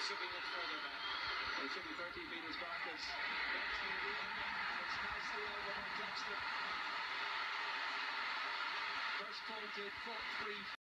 should be much further back. It should be 30 feet as back as... It's nicely over by Dexter. First pointed, 3